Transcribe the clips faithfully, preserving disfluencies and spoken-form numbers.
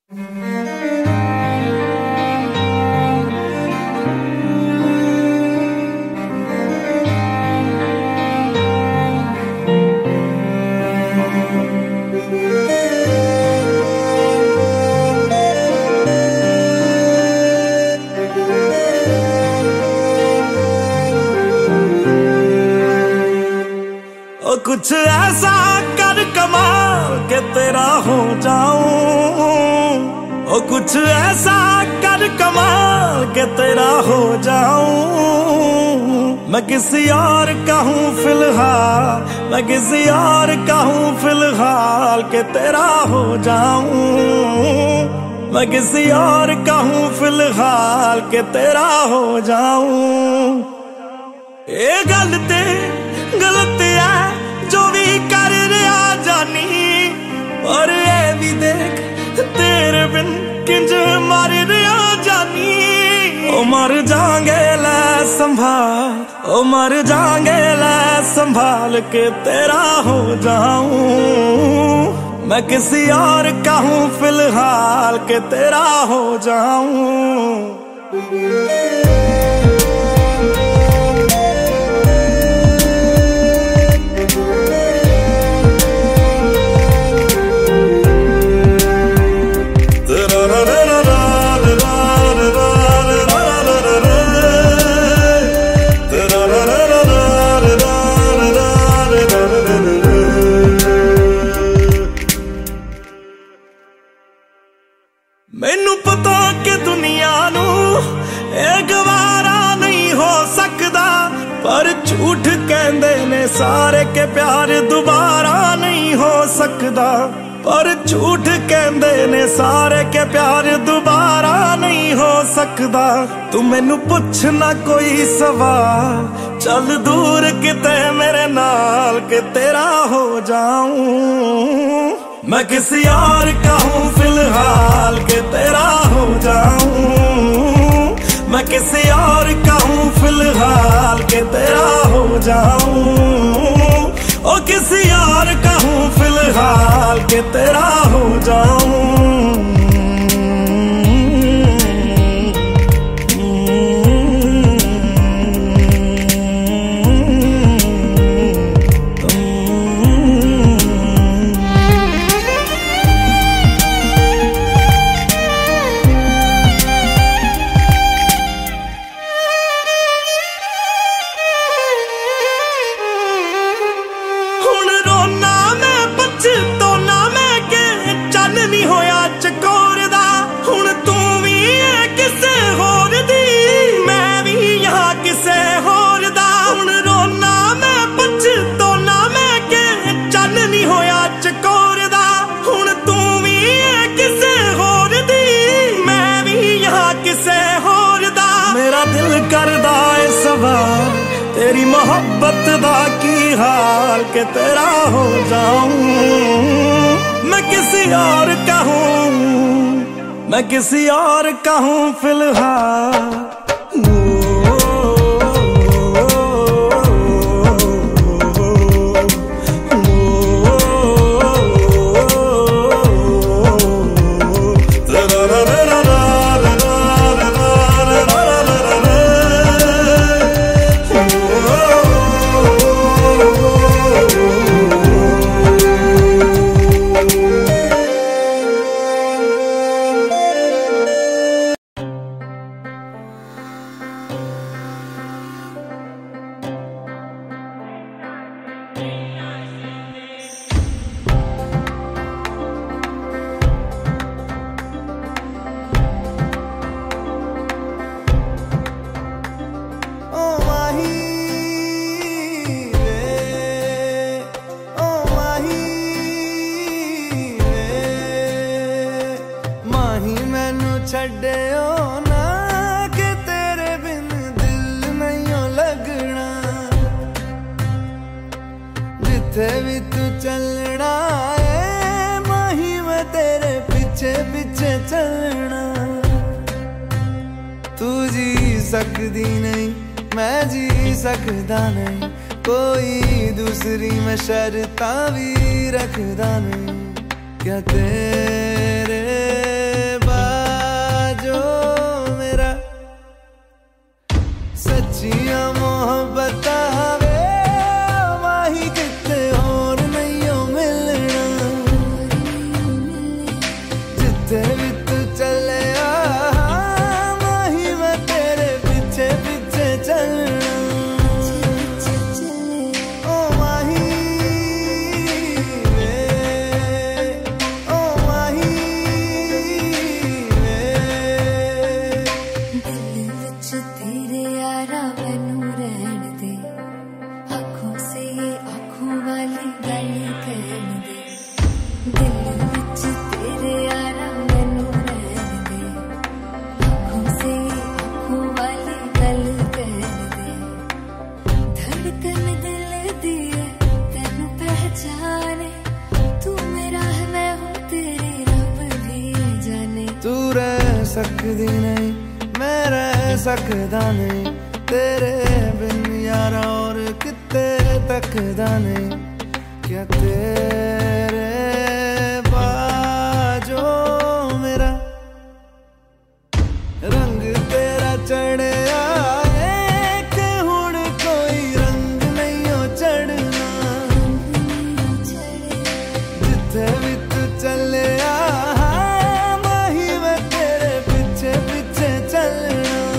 कुछ ऐसा कर कमाल के तेरा हो जाऊं, ओ कुछ ऐसा कर कमाल के तेरा हो जाऊं। मैं किसी और का हूँ फिलहाल, मैं किसी और का हूँ फिलहाल के तेरा हो जाऊं। मैं किसी और का हूँ फिलहाल के तेरा हो जाऊं। ये गलती गलती है जो भी कर रहा जानी, और ये भी देख तेरे बिन किंज मर रहा जानी। ओ मर जाएंगे ले संभाल, ओ मर जाएंगे ले संभाल के तेरा हो जाऊं। मैं किसी और का हूँ फिलहाल के तेरा हो जाऊं। मैनू पता कि दुनिया नू ये गवारा नहीं हो सकदा, पर झूठ कहंदे ने सारे के प्यार दोबारा नहीं हो सकदा। पर झूठ कहंदे ने सारे के प्यार दोबारा नहीं हो सकदा। तू मैनू पुछ ना कोई सवाल, चल दूर किते मेरे नाल के तेरा हो जाऊं। मैं किसी और का हूँ फिलहाल के तेरा हो जाऊं। मैं किसी और का हूँ फिलहाल के तेरा हो जाऊं। ओ किसी और का हूँ फिलहाल के तेरा हो जाऊं। तेरी मोहब्बत दा की हाल के तेरा हो जाऊं। मैं किसी और का हूँ, मैं किसी और का हूँ फिलहाल। छड्डियो ना कि तेरे बिन दिल नहीं लगना। जिथे भी तू चलना है माही मैं तेरे पीछे पीछे चलना। तू जी सकदी नहीं मैं जी सकदा नहीं, कोई दूसरी मैं शर्तां भी रखदा नहीं। क्या तेरे जिथे भी तू चले माही मैं तेरे पीछे पीछे चलना। ओ माही वे, ओ माही वे। दिल विच तेरे यारा मैनू रहन दे, आँखों से ये आँखों वाली गल कहन दे। दिल विच तेरे यारा मैनू रहन दे, आँखों से ये आँखों वाली गल कहन दे। धड़कन दिल दी है तेनू पहचाने, तू मेरा है मैं हूँ तेरी रब भी जाने। तू रह सकदी नहीं मैं रह सकदा नहीं, तेरे बिन यारा और किते तकदा नहीं। क्या तेरे बाजो मेरा रंग तेरा चढ़े आए कि हुण कोई रंग नहीं हो चढ़ना। जिथे भी तू चले माही मैं तेरे पीछे पीछे चलना।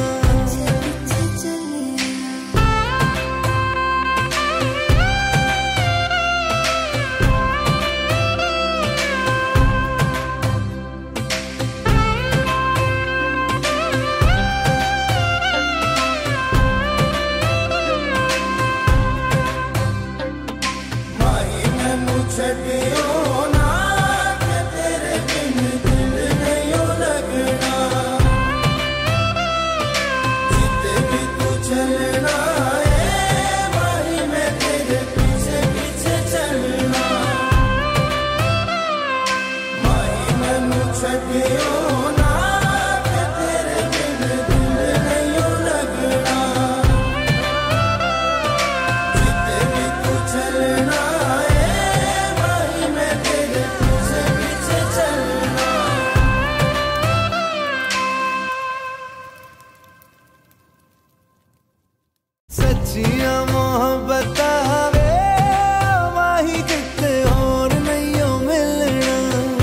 सच्चियां मोहब्बत वे माही किते और नहीं हो मिलना।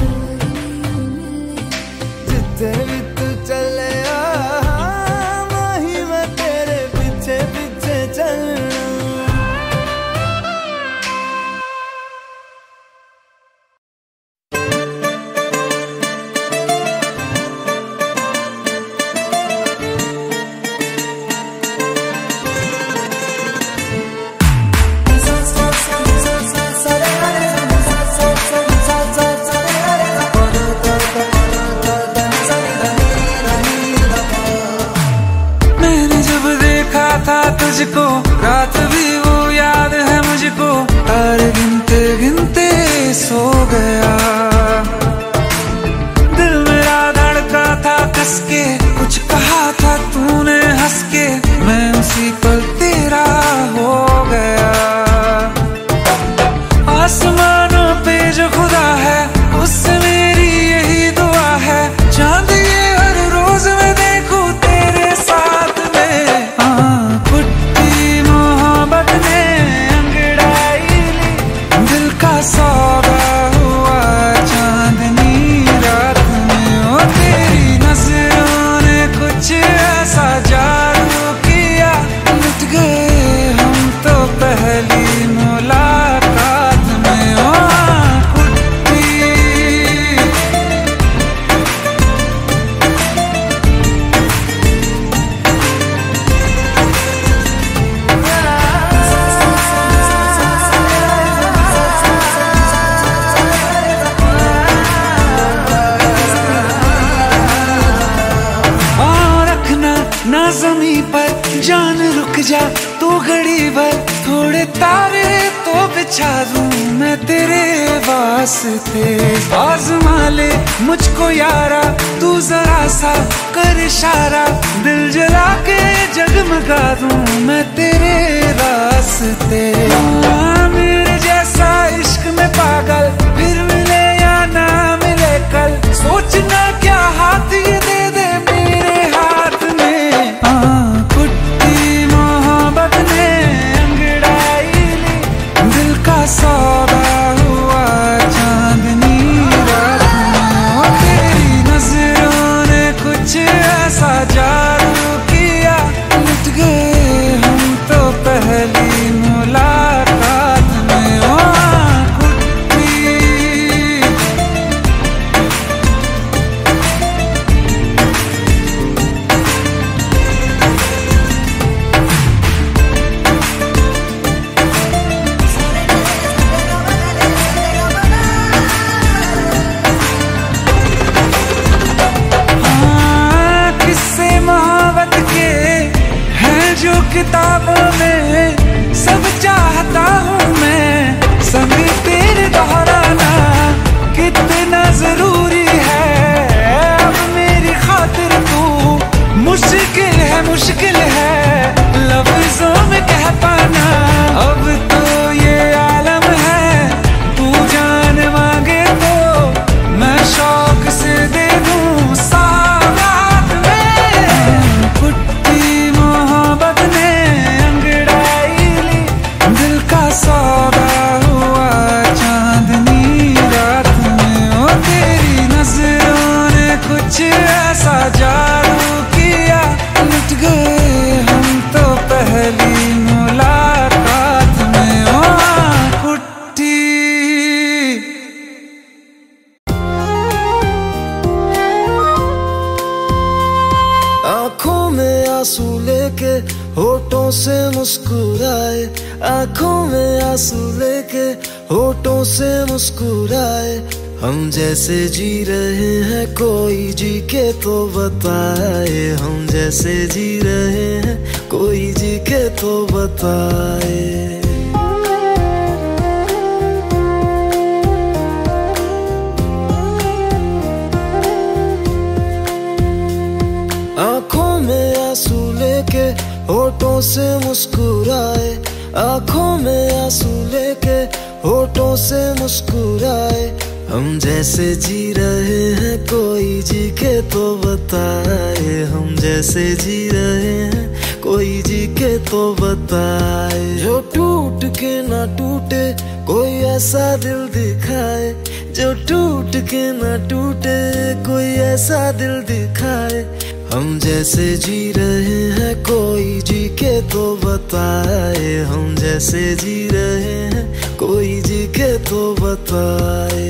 जिथे भी तू चले माही मैं तेरे पीछे पीछे चलना। तुझको रात भी वो याद है मुझको, तारे गिनते गिनते सो गया। दिल मेरा धड़का था कस के, कुछ कहा था तूने हंस के, मैं उसी पल तेरा हो गया। आसमानों पे जो खुदा है उससे मेरी यही दुआ है, चांद ये हर रोज मैं देखूं तेरे साथ में। सौदा हुआ चांदनी रात में, ओ तेरी नजरों ने कुछ ऐसा जादू किया, लुट गए हम तो पहली मुलाकात में। ओ ना ज़मीं पर जान रुक जा तू घड़ी भर, थोड़े तारे तो बिछा दूं मैं तेरे वास्ते। आज़मा ले मुझको यारा तू जरा सा कर इशारा, दिल जला के जगमगा दूं मैं तेरे रास्ते। मेरे जैसा इश्क में पागल फिर मिले या ना मिले कल, सोचना क्या हाथ ये दे दे मेरे हाथ में। कुट्टी मोहब्बत ने अंगड़ाई ली, दिल का सौदा हुआ चांदनी रात में। तेरी किताबों में सब चाहता हूँ मैं, संग तेरे दोहराना कितना जरूरी है। अब मेरी खातिर तू मुश्किल है, मुश्किल है लफ्जों में कह पाना। अब तो ये आलम है, तू जान मांगे तो मैं शौक से दे दूं सौगात में। कुट्टी मोहब्बत ने अंगड़ाई ली, दिल का सौदा हुआ चांदनी रात में। ओ तेरी नजरों ने कुछ ऐसा जादू किया, लुट गए हम तो पहली मुलाकात में। ओ कुट्टी आंखों में आंसू लेके होठों से मुस्कुराए, आंखों में आंसू लेके होठों से मुस्कुराए। हम जैसे जी रहे हैं कोई जी के तो बताए, हम जैसे जी रहे हैं कोई जी के तो बताए। आंखों में आंसू लेके होठों से मुस्कुराए, आंखों में आंसू लेके होठों से मुस्कुराए। हम जैसे जी रहे हैं कोई जी के तो बताए, हम जैसे जी रहे हैं कोई जी के तो बताए। जो टूट के ना टूटे कोई ऐसा दिल दिखाए, जो टूट के ना टूटे कोई ऐसा दिल दिखाए। हम जैसे जी रहे हैं कोई जी के तो बताए, हम जैसे जी रहे हैं कोई जी के तो बताए।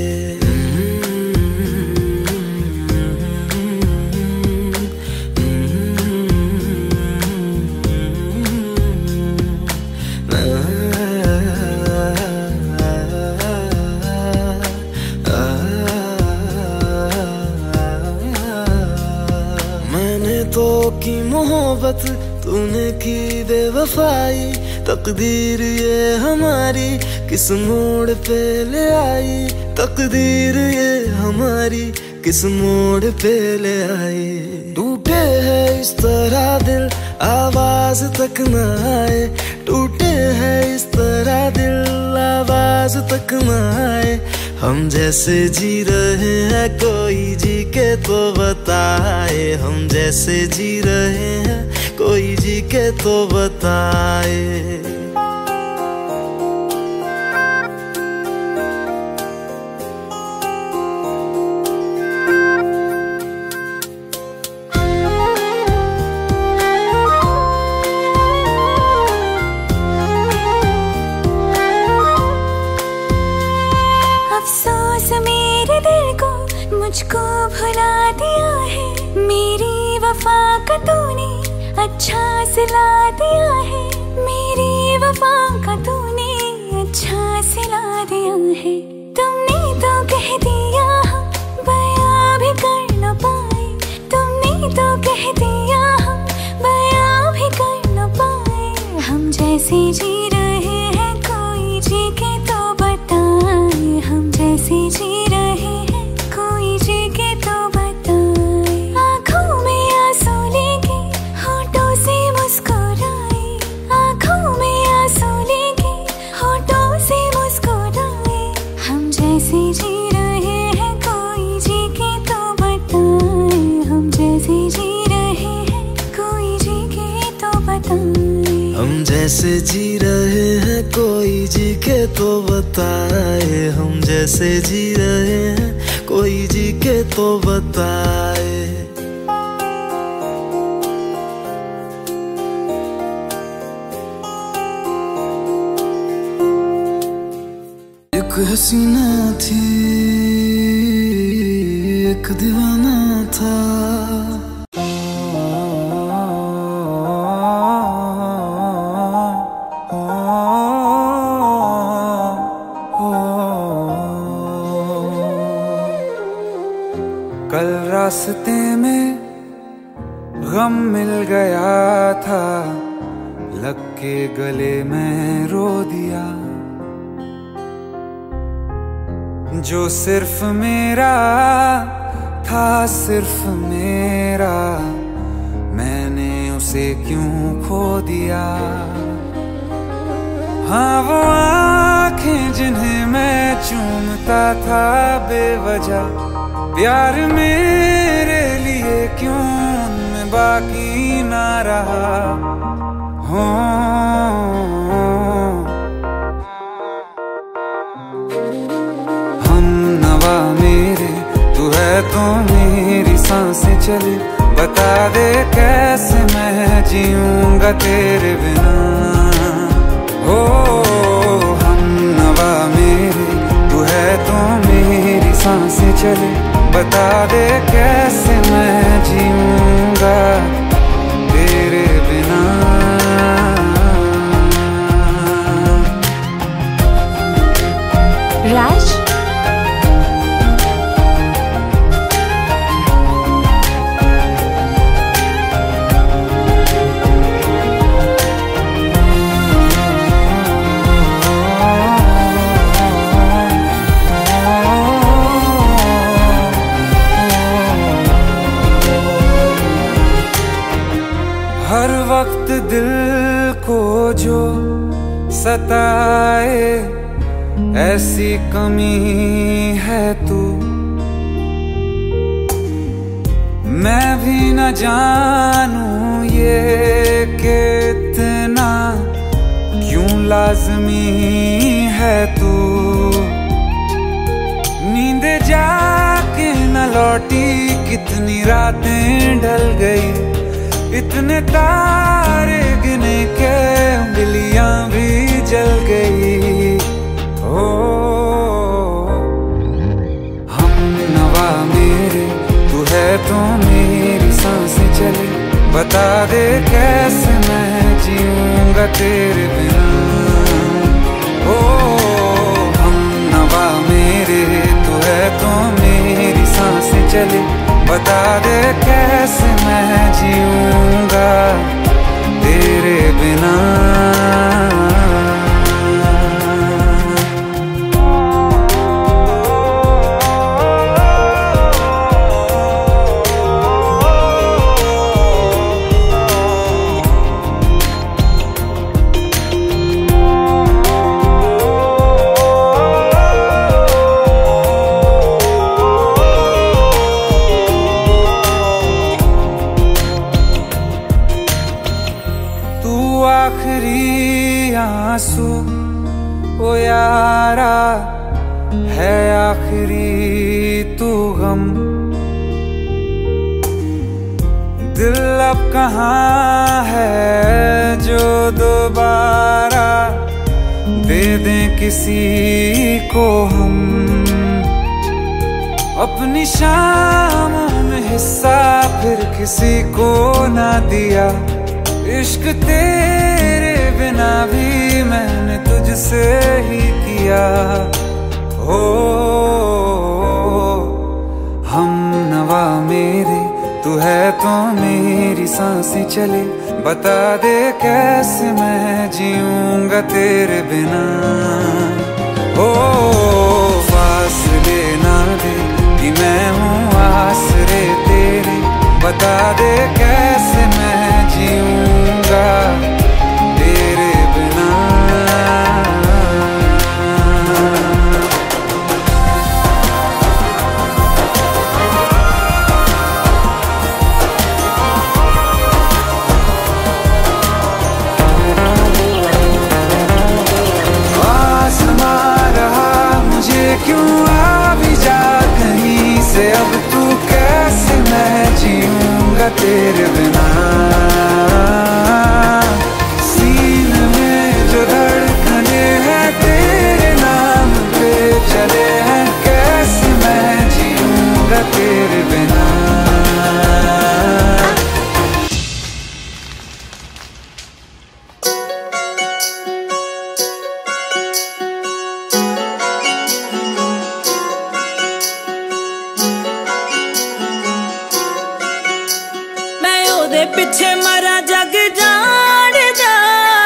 तो की मोहब्बत तूने की बेवफाई, तकदीर ये हमारी किस मोड़ पे ले आई, तकदीर ये हमारी किस मोड़ पे ले आई। टूटे है इस तरह दिल आवाज तक न आए, टूटे है इस तरह दिल आवाज तक न आए। हम जैसे जी रहे हैं कोई जी के तो बताए, हम जैसे जी रहे हैं कोई जी के तो बताए। मुझको भुला दिया है, मेरी वफा का तूने अच्छा सिला दिया है, मेरी वफा का तूने अच्छा सिला दिया है। तुमने तो कह दिया हम बयां भी कर न पाए, तुमने तो कह दिया हम बयां भी कर न पाए। हम जैसे जी रहे हैं कोई जी के तो बताए, हम जैसे जी रहे हैं कोई जी के तो बताए। आँखों में आंसू लेके होठों से मुस्कुराए, आँखों में आंसू लेके होठों से मुस्कुराए। हम जैसे जी रहे हैं कोई जी के तो बताए, हम जैसे जी रहे हैं कोई जी के तो बताए। हम जैसे जी रहे हैं कोई जी के तो बताए, हम जैसे जी रहे हैं कोई जी के तो बताए। एक हसीना थी एक दीवाना था, कल रास्ते में गम मिल गया था, लग के गले में रो दिया। जो सिर्फ मेरा था, सिर्फ मेरा, मैंने उसे क्यों खो दिया। हाँ वो आंखें जिन्हें मैं चूमता था बेवजह, प्यार मेरे लिए क्यों उनमें बाकी ना रहा। हो हम नवा मेरे, तू है तो मेरी सांसें चले। बता दे कैसे मैं जीऊंगा तेरे बिना। हो हम नवा मेरे, तू है तो मेरी सांसें चले। बता दे कैसे मैं जीऊंगा तेरे बिना। राज, हर वक्त दिल को जो सताए, ऐसी कमी है तू। मैं भी न जानूं ये कि इतना क्यों लाज़मी है तू। नींद जाके न लौटी, कितनी रातें ढल गई। इतने तारे गिने के उंगलियां भी जल गई। ओ हम नवा मेरे, तू है तो मेरी सांसें चले। बता दे कैसे मैं जीऊंगा तेरे बिना। ओ हम नवा मेरे, तू है तो मेरी सांसें चले। बता दे कैसे मैं जीऊंगा तेरे बिना। आखिरी आंसू ओ यारा है, आखिरी तू गम। दिल अब कहाँ है जो दोबारा दे दें किसी को हम। अपनी शामों में हिस्सा फिर किसी को ना दिया। इश्क तेरे बिना भी मैंने तुझसे ही किया। हो हम नवा मेरे, तू है तो मेरी सांसें चले। बता दे कैसे मैं जीऊंगा तेरे बिना। ओ फासले ना दे कि मैं हूँ आसरे तेरे। बता दे कैसे मैं जीऊंगा तेरे बिना। आसमां रहा मुझे क्यों आ भी जा कहीं से। अब तू कैसे मैं जीऊंगा तेरे बिना। सीने में जो धड़कने हैं तेरे नाम पे चले हैं, कैसे मैं जीऊंगा तेरे बिना। मैं ओदे पिछे मरा जग जान जा।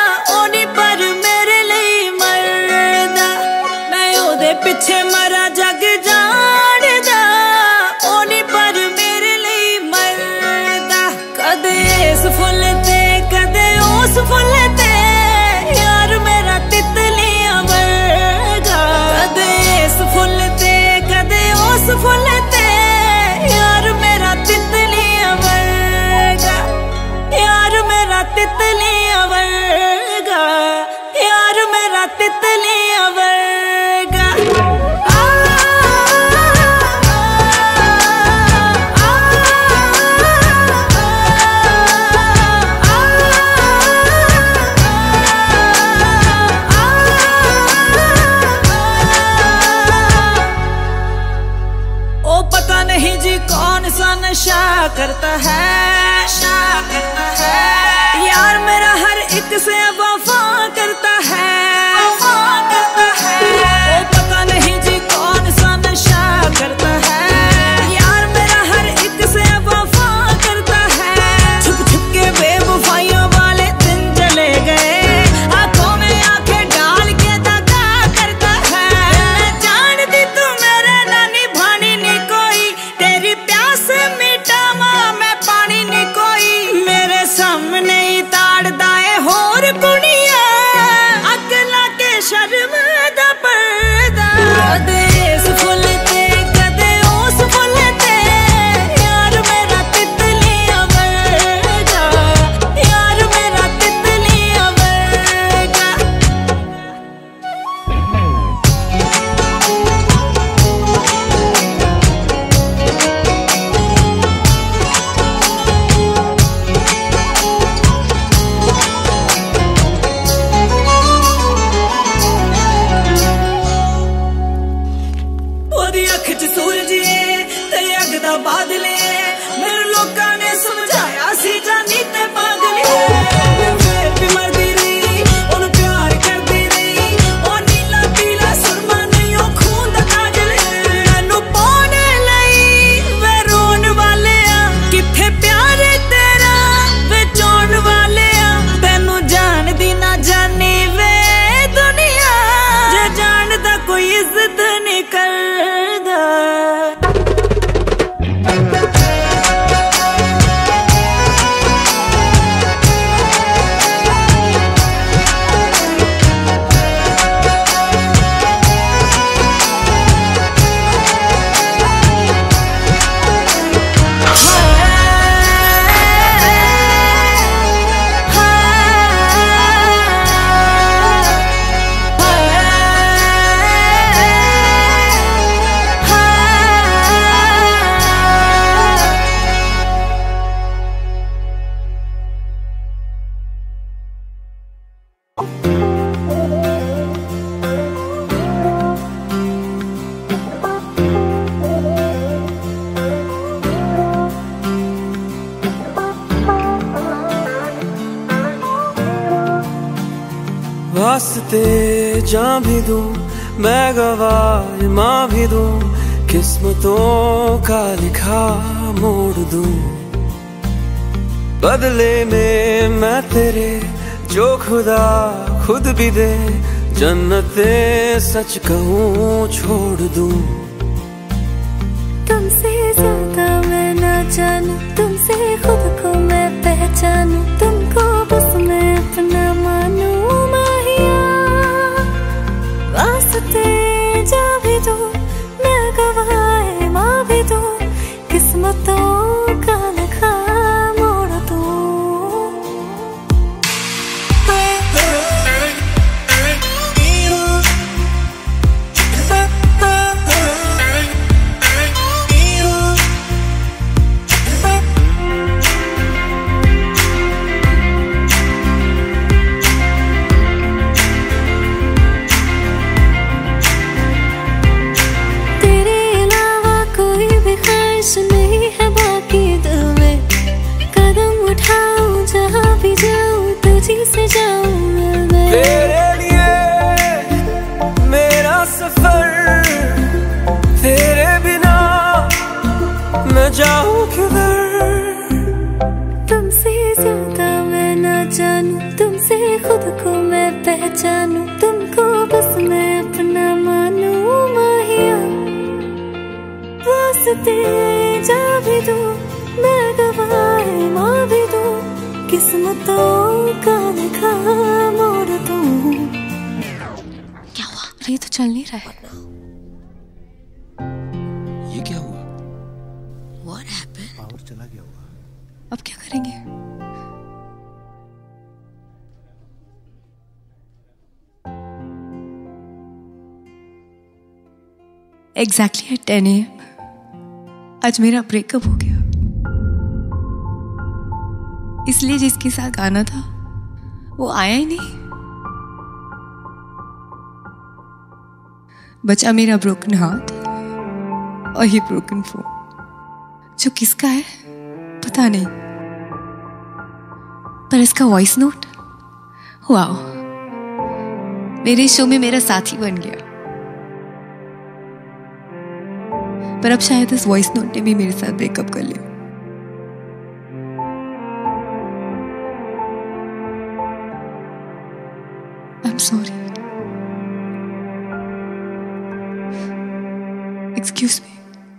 फुल ते कदे उस फुल ते यार मेरा तितलियां वर्गा कदे इस फुल ते कदे उस फुल ते यार मेरा तितलियां वर्गा यार मेरा तितलियां वर्गा यार मेरा तितलियां वर्गा ओ पता नहीं जी कौन सा नशा करता है नशा करता है यार मेरा हर एक से वफा करता है वफा करता है ओ पता नहीं जी कौन सा नशा करता है यार मेरा हर एक से वफा करता है छुप छुप के बेवफाइयों वाले दिन चले गए आंखों में आंखें डाल के दगा करता है जानती तू मेरे नानी भानी नहीं कोई तेरी प्यास मिटावा मैं पानी नहीं कोई मेरे सामने ही ताड़दा है होर कुड़िया अगला के शर्म दा पर्दा कदे इस फुल ते कदे उस फुल ते यार मेरा तितलियां वर्गा यार मेरा तितलियां वर्गा ओदी अख च सूरज है ते अग दा बादल है मेरे लोकां ने समझाया सी जानी ते पागल है फिर भी मरदी रही ओनू प्यार करदी रही ओ नीला पीला सुरमा नहीं ओ खून दा काजल है मैनू पाने लई वे रोन वाले आ किथे प्यार तेरा वे चोन वाले आ तैनू जानदी ना जानी वे दुनिया जे जानदा कोई इज्जत नहीं करदा वास्ते जा भी दूं मैं गवाह माँ भी दूं किस्मतों का लिखा मोड़ दूं बदले में मैं तेरे जो खुदा खुद भी दे जन्नते सच कहूँ छोड़ दूं तुमसे ज्यादा मैं ना जानूं तुमसे खुद को मैं पहचानूं तुमको बस मैं अपना मानूं माहिया वास्ते जा भी दो मैं गवाह माँ भी दो किस्मतों का लिखा मोड़ दूं नहीं है बाकी दिल में कदम उठाऊं जहाँ भी जाऊं तुझी से जाऊं मैं तेरे लिए मेरा सफर तेरे बिना मैं जाऊं किधर तुमसे ज्यादा मैं ना जानूं तुमसे खुद को मैं पहचानूं तुमको बस मैं अपना मानूं माहिया वास्ते जा भी दूं मैं गवाह माँ भी दूं किस्मतों का लिखा मोड़ तू। क्या हुआ? ये तो चल नहीं रहा है। ये क्या हुआ? What happened? पावर चला गया होगा। अब क्या करेंगे? Exactly at ten a m आज मेरा ब्रेकअप हो गया। इसलिए जिसके साथ आना था वो आया ही नहीं। बचा मेरा ब्रोकन हाथ और ये ब्रोकन फोन, जो किसका है पता नहीं, पर इसका वॉइस नोट वाओ, मेरे शो में मेरा साथी बन गया। पर अब शायद इस वॉइस नोट ने भी मेरे साथ ब्रेकअप कर लिया। I'm sorry. Excuse me.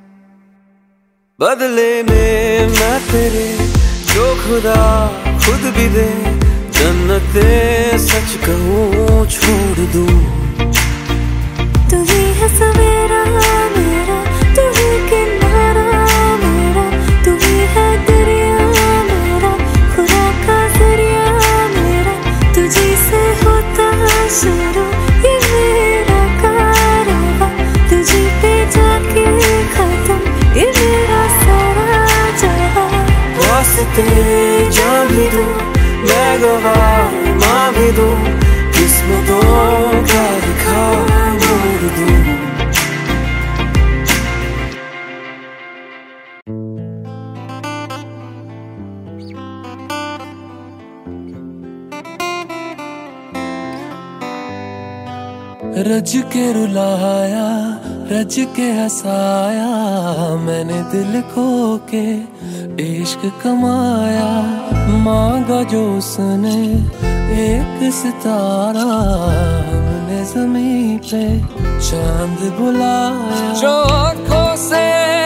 बदले में मैं तेरे जो खुदा खुद भी दे, जन्नते सच कहूँ छोड़ दूँ। तू ही है सवेरा मेरा, तू ही किनारा मेरा, तू ही है दरिया मेरा, खुदा का जरिया मेरा। तुझी से होता शुरू ये मेरा कारवां, तुझी पे जाके खत्म ये मेरा सारा जहां। वास्ते जान भी दूँ मैं गवाह माँ भी दूँ, किस्मतों का लिखा मोड़ दूँ। रज के रुलाया रज के हंसाया, मैंने दिल खो के इश्क कमाया। मांगा जो उसने एक सितारा, हमने ज़मीं पे चांद बुलाया। जो आँखों से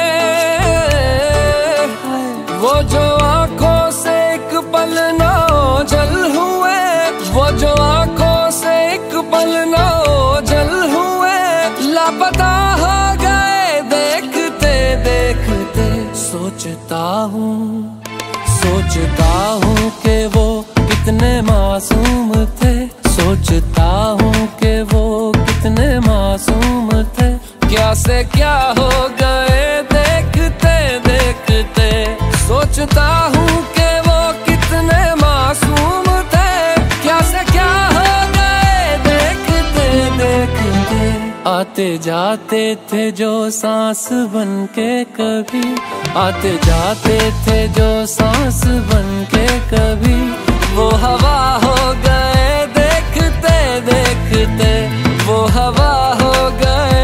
वो जो आँखों से एक पल ना ओझल हुए, वो जो आँखों से एक पल ना ओझल हुए, लापता हो गए देखते देखते। सोचता हूँ सोचता हूँ कि वो कितने मासूम थे, सोचता हूँ कि वो कितने मासूम थे। क्या से क्या हो गए देखते देखते, सोचता हूँ कि वो कितने मासूम थे। क्या से क्या हो गए देखते देखते। आते जाते थे जो सांस बन के कभी, आते जाते थे जो सांस बन के कभी, वो हवा हो गए देखते देखते, वो हवा हो गए।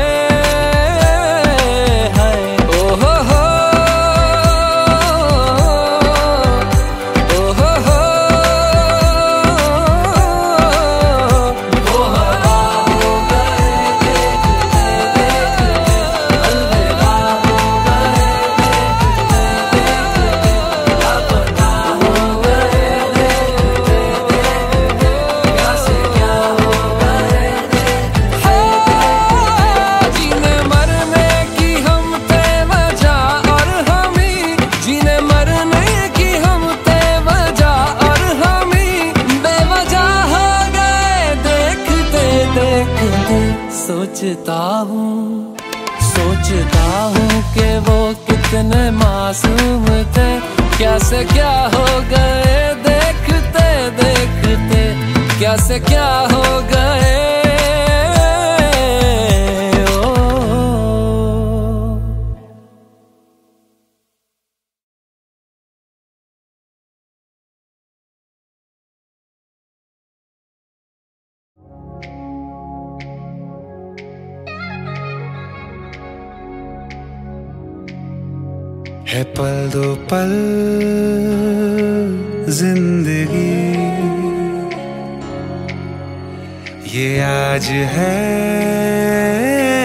सोचता हूँ सोचता हूँ कि वो कितने मासूम थे। क्या से क्या हो गए देखते देखते, क्या से क्या हो गए। है पल दो पल जिंदगी, ये आज है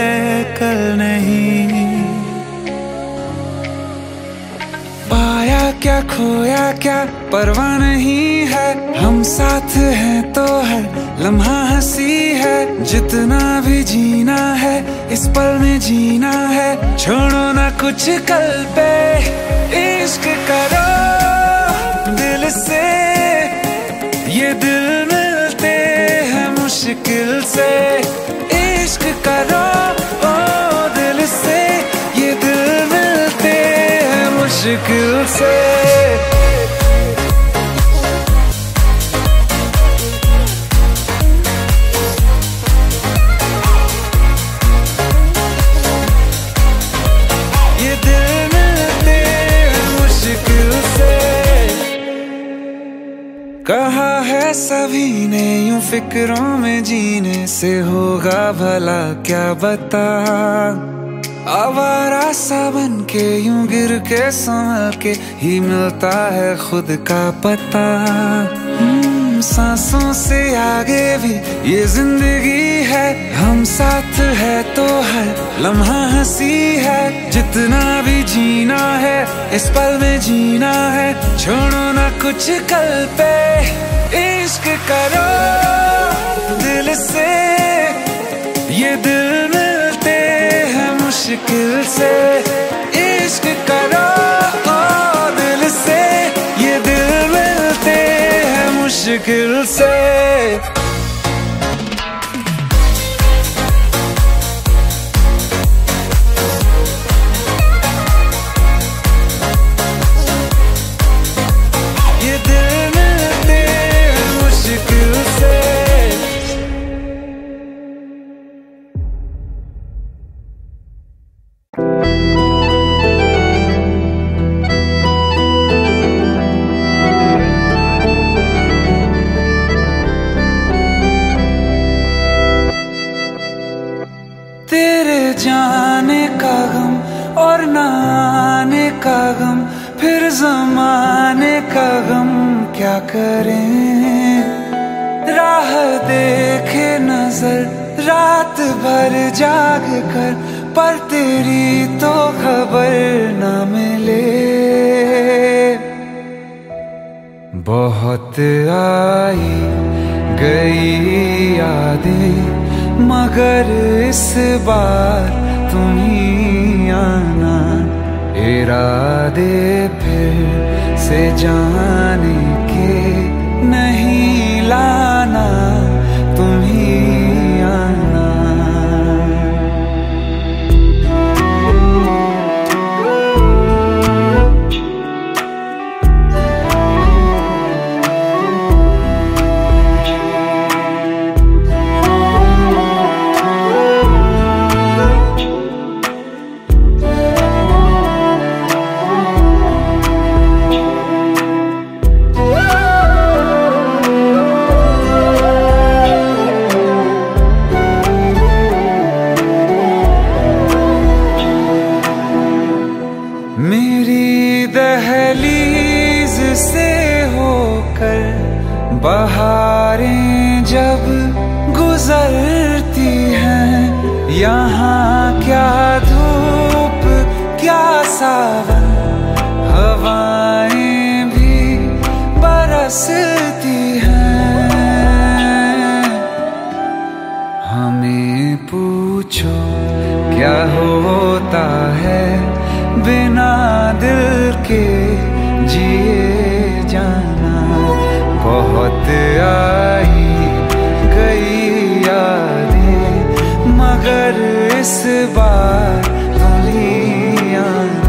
कल नहीं। पाया क्या खोया क्या परवाह नहीं है, हम साथ हैं तो हर लम्हा हंसी है। जितना भी जीना है इस पल में जीना है, छोड़ो ना कुछ कल पे, इश्क करो दिल से। ये दिल मिलते हैं मुश्किल से, इश्क करो ओ दिल से। ये दिल मिलते हैं मुश्किल से। ये दिल मिलते हैं मुश्किल से। कहा है सभी ने यूं फिक्रों में जीने से होगा भला क्या बता। आवारा सा बन के यूं गिर के संभल के ही मिलता है खुद का पता। सांसों से आगे भी ये जिंदगी है, हम साथ है तो हर लम्हा हंसी है। जितना भी जीना है इस पल में जीना है, छोड़ो ना कुछ कल पे, इश्क करो दिल से। ये दिल मिलते हैं मुश्किल से, इश्क करो ओ दिल से। ये दिल मिलते हैं मुश्किल से। ये दिल मिलते हैं मुश्किल से। तेरे जाने का गम और ना आने का गम, फिर जमाने का गम क्या करें। राह देखे नजर रात भर जाग कर, पर तेरी तो खबर न मिले। बहुत आई गई यादें मगर इस बार तुम ही आना। इरादे फिर से जाने के नहीं लाना, तुम ही आना। मेरी दहलीज से होकर बहारें जब गुजरती हैं, यहाँ क्या धूप क्या सावन, हवाएं भी बरसती हैं। हमें पूछो क्या होता है बिना दिल के जिए जाना। बहुत आई गई यादें मगर इस बार तुम ही आना।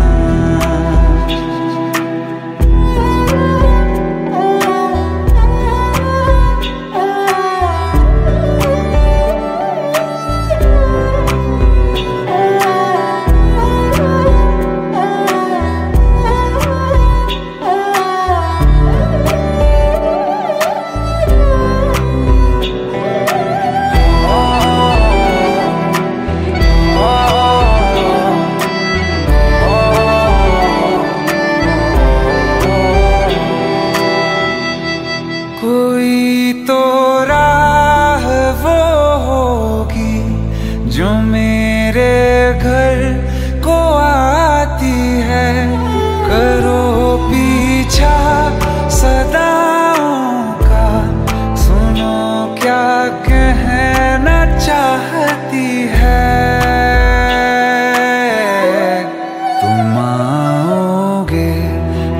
Oh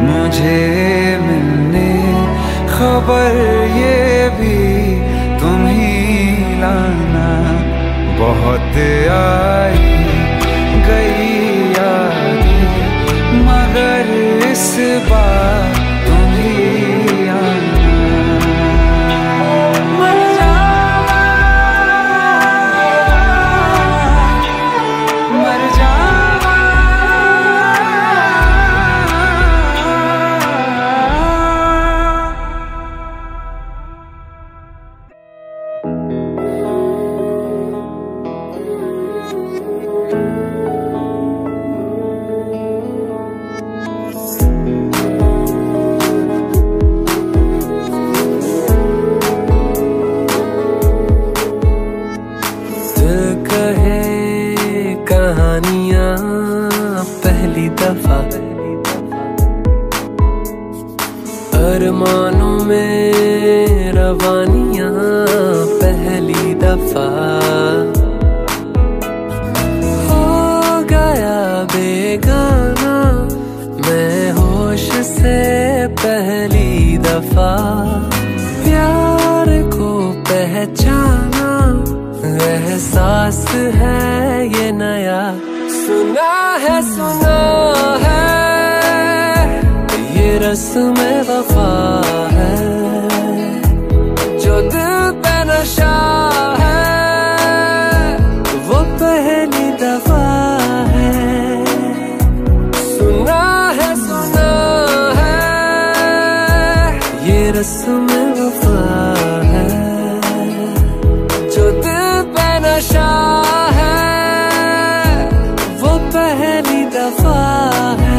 मुझे मिलने खबर ये भी तुम ही लाना। बहुत आई गई यादें मगर इस बार तुम ही आना। मर जावा मर जावा कहानियां पहली दफा, अरमानों में रवानियां पहली दफा। हो गया बेगाना मैं होश से पहली दफा। प्यार को पहचाना एहसास है ये नया। सुना है सुना है ये रस्म वफा है, जो दिल पे नशा है वो पहली दफा है। सुना है सुना है ये रस्म वफा है, जो दिल पे नशा है वो पहली दफा है।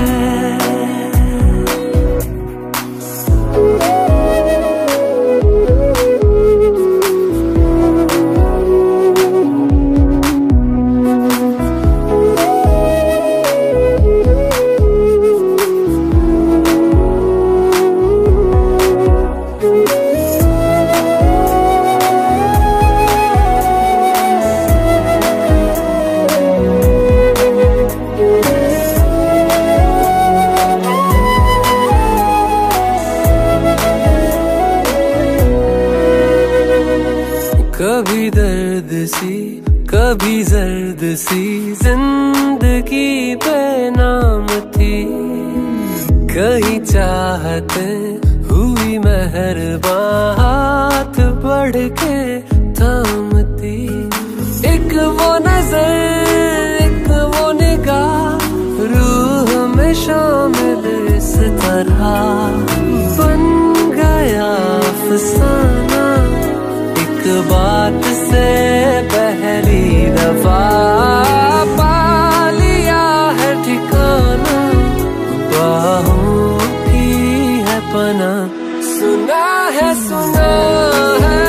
कभी दर्द सी कभी जर्द सी जिंदगी बेनाम थी। कहीं चाहते हुई मेहरबान हाथ बढ़ के थामती। एक वो नजर एक वो निगाह रूह में शामिल इस तरह बन गया अफसाना। एक बात से पहली दफा पा लिया है ठिकाना, बाहों की है पना। सुना है सुना है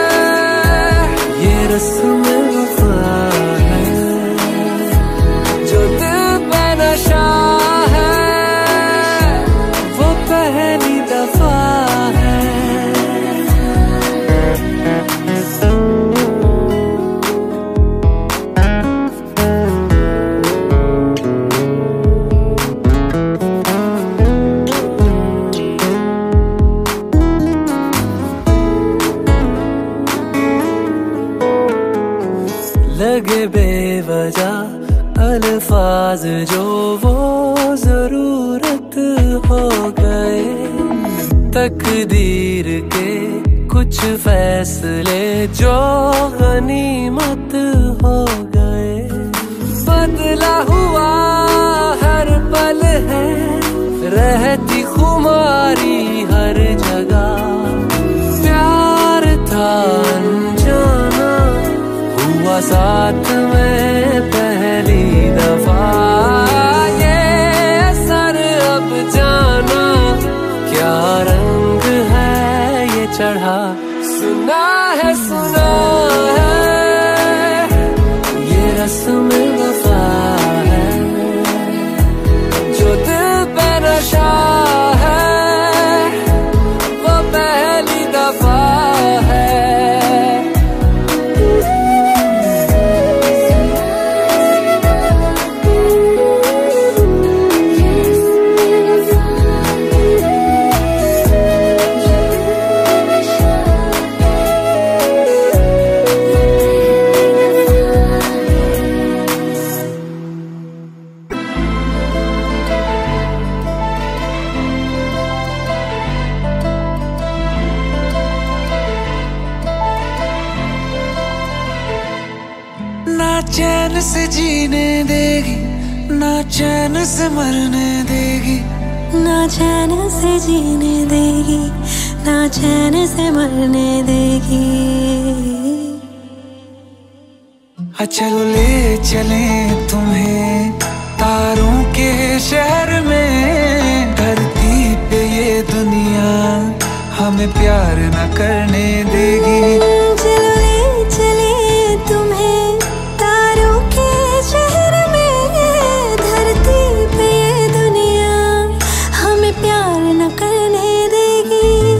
ये रस्म वफा है, जो दिल पे नशा है वो पहली दफा है। लगे बेवजह अल्फाज जो वो जरूरत हो गए। तकदीर के कुछ फैसले जो गनीमत हो गए। बदला हुआ हर पल है रहती खुमारी हर जगह। प्यार था अनजाना हुआ साथ में पहली दफा। ये असर अब जाना क्या रंग है ये चढ़ा। सुना है सुना है ये रस्म वफा है, जो दिल पे नशा है वो पहली दफा है। चैन से जीने देगी, ना चैन से मरने देगी, ना चैन से जीने देगी, ना चैन से मरने देगी। चलो ले चले तुम्हें तारों के शहर में, धरती पे ये दुनिया हमें प्यार न करने देगी। चलो ले चले तुम्हें तारों के शहर में, धरती पे ये दुनिया हमें प्यार न करने देगी।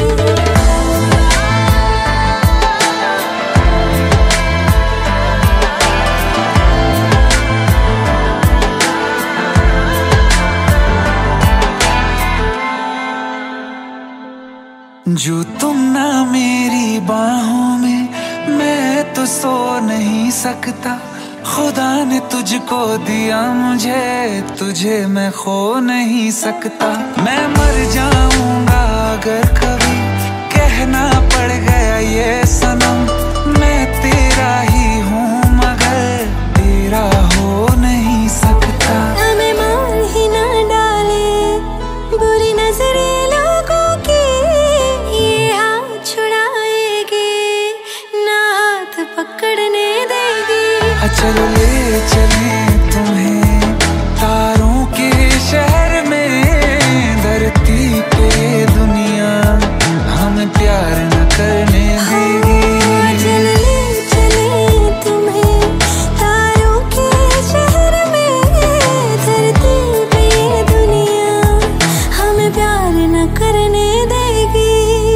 जो तुम ना मेरी बाहों में, मैं तो सो नहीं सकता। खुदा ने तुझको दिया मुझे, तुझे मैं खो नहीं सकता। मैं मर जाऊंगा अगर कभी कहना पड़ गया ये सनम, मैं तेरा ही हूँ मगर तेरा हो नहीं सकता। हमें मार ही ना डाले बुरी नजरें लोगों की, ये हाथ छुड़ाएगी ना हाथ पकड़ने देगी। चलो ले चले तुम्हें तारों के शहर में, धरती पे दुनिया हमें प्यार न करने देगी। चलो ले चले तुम्हें तारों के शहर में, धरती पे दुनिया हमें प्यार न करने देगी।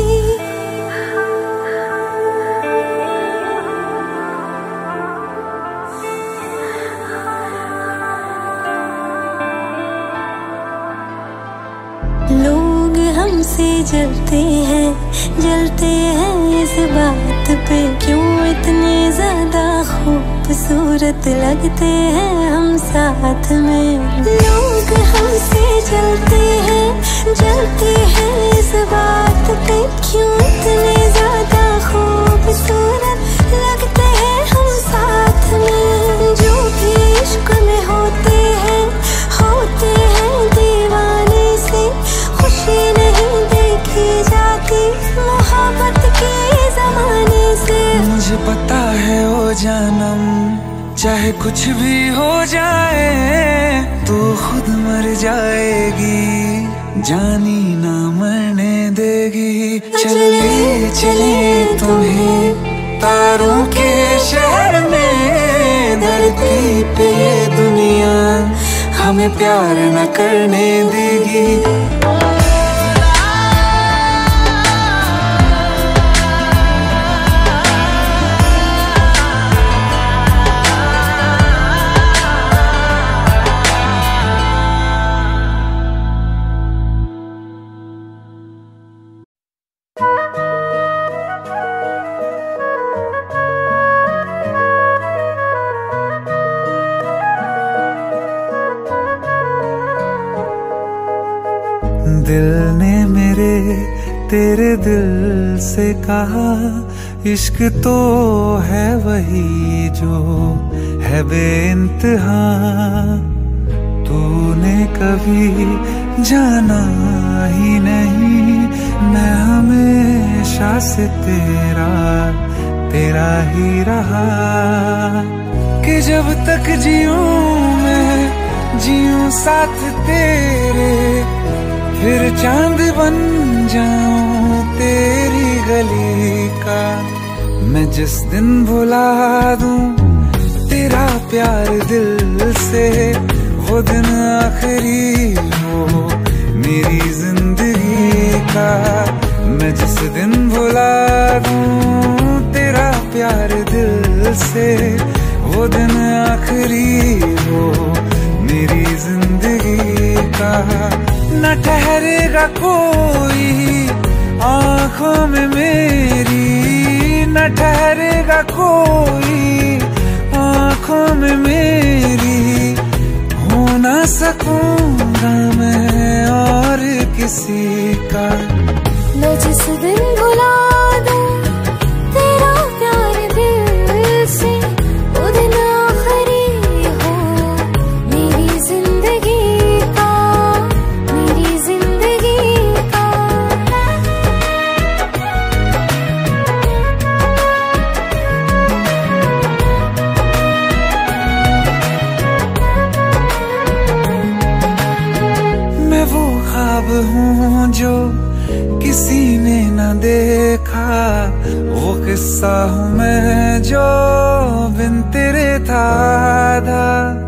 लोग हमसे जलते हैं, जलते हैं इस बात पे, क्यों इतने ज्यादा खूबसूरत लगते हैं हम साथ में। लोग हमसे जलते हैं, जलते हैं इस बात पे, क्यों इतने ज्यादा खूबसूरत लगते हैं हम साथ में। जो भी इश्क में होते हैं, होते हैं दीवाने से, खुशी नहीं देखी जाती मोहब्बत के जमाने से। मुझे पता है ओ जानम, चाहे कुछ भी हो जाए तू खुद मर जाएगी, जानी ना मरने देगी। चले चले तुम्हें तारों के शहर में, धरती पे ये दुनिया हमें प्यार न करने देगी। दिल ने मेरे तेरे दिल से कहा, इश्क तो है वही जो है बेइंतहा। तूने कभी जाना ही नहीं, मैं हमेशा से तेरा तेरा ही रहा। कि जब तक जीऊं मैं जीऊं साथ तेरे, फिर चांद बन जाऊं तेरी गली का। मैं जिस दिन भुला दूं तेरा प्यार दिल से, वो दिन आखिरी हो मेरी जिंदगी का। मैं जिस दिन भुला दूं तेरा प्यार दिल से, वो दिन आखिरी हो मेरी जिंदगी का। न ठहरेगा कोई आँखों में मेरी, न ठहरेगा कोई आँखों में मेरी। हो ना सकूंगा मैं और किसी का। मैं जिस दिन भुला दूं तेरा प्यार दिल से, वो दिन आखिरी किसी ने न देखा, वो किस्सा हूँ मैं जो बिन तेरे था आधा।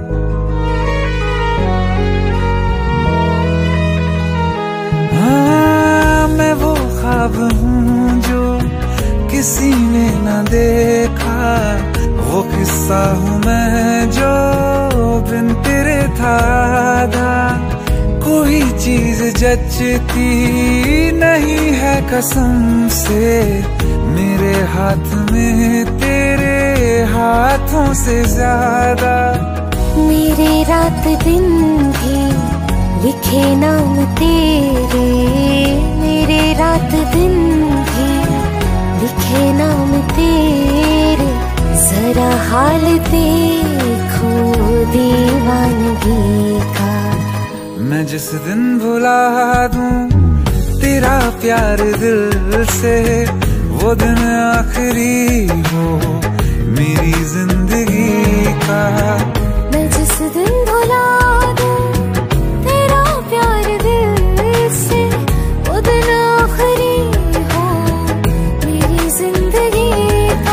हाँ मैं वो ख्वाब हूँ जो किसी ने न देखा, वो किस्सा हूँ मैं जो बिन तेरे था आधा। कोई चीज जचती नहीं है कसम से, मेरे हाथ में तेरे हाथों से ज्यादा। मेरे रात दिन भी लिखे नाम तेरे, मेरे रात दिन भी लिखे नाम तेरे। जरा हाल देखो दीवानगी का। मैं जिस दिन भुला दूं तेरा प्यार दिल से, वो दिन आखिरी हो मेरी जिंदगी का। मैं जिस दिन भुला दूं तेरा प्यार दिल से, वो दिन आखिरी हो मेरी जिंदगी का।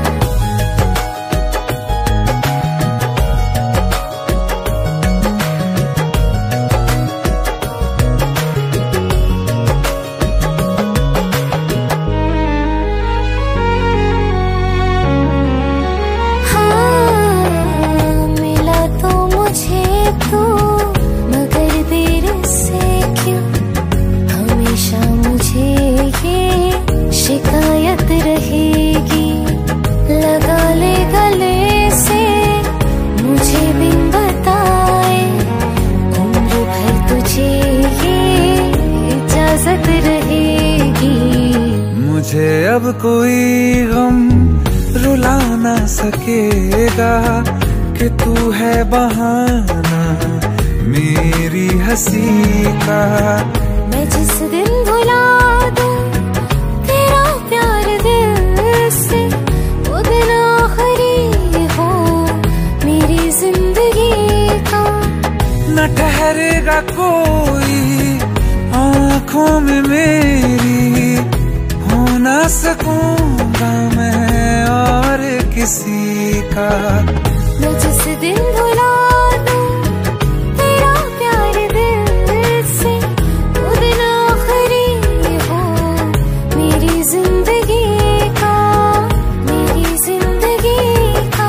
शिकायत रहेगी, लगा ले गले से मुझे बिन बताए। उम्र भर तुझे ये इजाजत रहेगी। मुझे अब कोई गम रुला ना सकेगा, कि तू है बहाना मेरी हंसी का। मैं जिस दिन भुला दूं तेरा प्यार दिल से, वो दिन आखिरी हो मेरी जिंदगी का। न ठहरेगा कोई आँखों में मेरी, हो ना सकूंगा मैं और किसी का। मैं जिस दिन भुला दूं तेरा प्यार दिल से, वो दिन आखिरी हो मेरी जिंदगी का, मेरी जिंदगी का।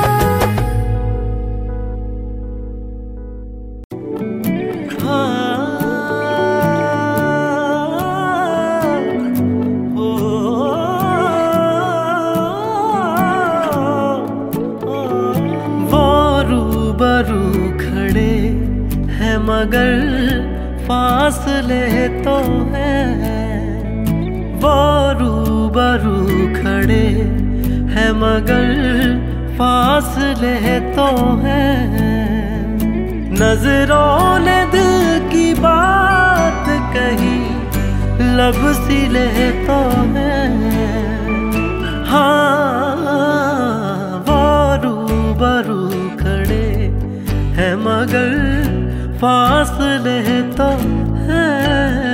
खड़े हैं मगर फासले तो हैं, वो रूबरू खड़े हैं मगर फासले तो हैं। नजरों ने दिल की बात कही, लब सिले तो हैं। हाँ वो रूबरू खड़े है मगर फासले तो हैं।